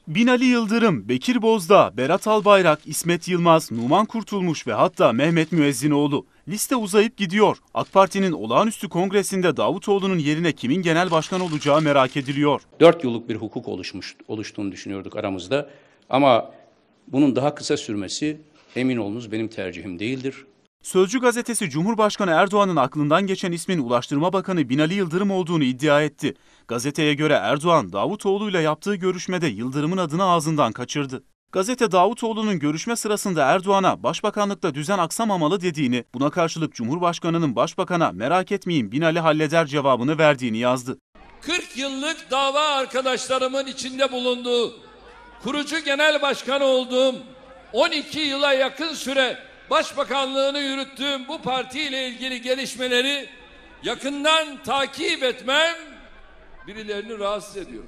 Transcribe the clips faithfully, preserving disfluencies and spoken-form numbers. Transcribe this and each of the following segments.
Binali Yıldırım, Bekir Bozdağ, Berat Albayrak, İsmet Yılmaz, Numan Kurtulmuş ve hatta Mehmet Müezzinoğlu. Liste uzayıp gidiyor. AK Parti'nin olağanüstü kongresinde Davutoğlu'nun yerine kimin genel başkan olacağı merak ediliyor. Dört yıllık bir hukuk oluşmuş, oluştuğunu düşünüyorduk aramızda. Ama bunun daha kısa sürmesi emin olunuz benim tercihim değildir. Sözcü gazetesi Cumhurbaşkanı Erdoğan'ın aklından geçen ismin Ulaştırma Bakanı Binali Yıldırım olduğunu iddia etti. Gazeteye göre Erdoğan, Davutoğlu'yla yaptığı görüşmede Yıldırım'ın adını ağzından kaçırdı. Gazete Davutoğlu'nun görüşme sırasında Erdoğan'a başbakanlıkta düzen aksamamalı dediğini, buna karşılık Cumhurbaşkanı'nın başbakana merak etmeyin Binali halleder cevabını verdiğini yazdı. kırk yıllık dava arkadaşlarımın içinde bulunduğu, kurucu genel başkan olduğum, on iki yıla yakın süre başbakanlığını yürüttüğüm bu partiyle ilgili gelişmeleri yakından takip etmem birilerini rahatsız ediyor.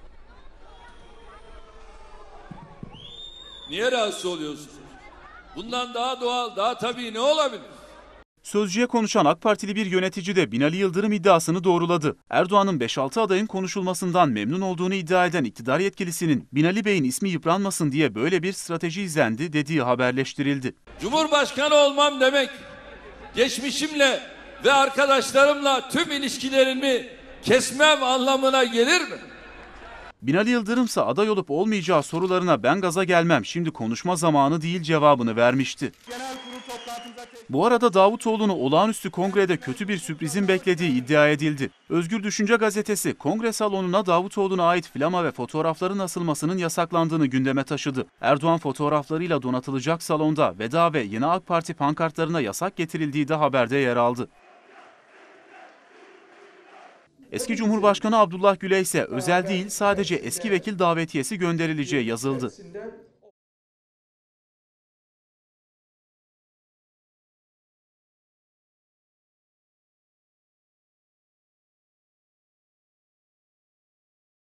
Niye rahatsız oluyorsunuz? Bundan daha doğal, daha tabii ne olabilir? Sözcüye konuşan AK Partili bir yönetici de Binali Yıldırım iddiasını doğruladı. Erdoğan'ın beş altı adayın konuşulmasından memnun olduğunu iddia eden iktidar yetkilisinin Binali Bey'in ismi yıpranmasın diye böyle bir strateji izlendi dediği haberleştirildi. Cumhurbaşkanı olmam demek, geçmişimle ve arkadaşlarımla tüm ilişkilerimi kesmem anlamına gelir mi? Binali Yıldırımsa aday olup olmayacağı sorularına ben gaza gelmem, şimdi konuşma zamanı değil cevabını vermişti. Bu arada Davutoğlu'nu olağanüstü kongrede kötü bir sürprizin beklediği iddia edildi. Özgür Düşünce gazetesi kongre salonuna Davutoğlu'na ait flama ve fotoğrafların asılmasının yasaklandığını gündeme taşıdı. Erdoğan fotoğraflarıyla donatılacak salonda veda ve yeni AK Parti pankartlarına yasak getirildiği de haberde yer aldı. Eski Cumhurbaşkanı Abdullah Gül'e ise özel değil sadece eski vekil davetiyesi gönderileceği yazıldı.